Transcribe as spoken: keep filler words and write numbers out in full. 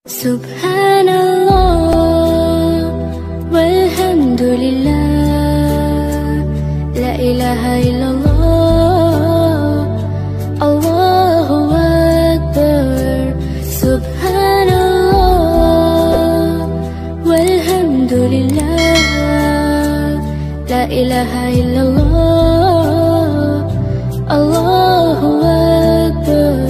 Subhanallah walhamdulillah, la ilaha illallah, Allahu Akbar. Subhanallah walhamdulillah, la ilaha illallah.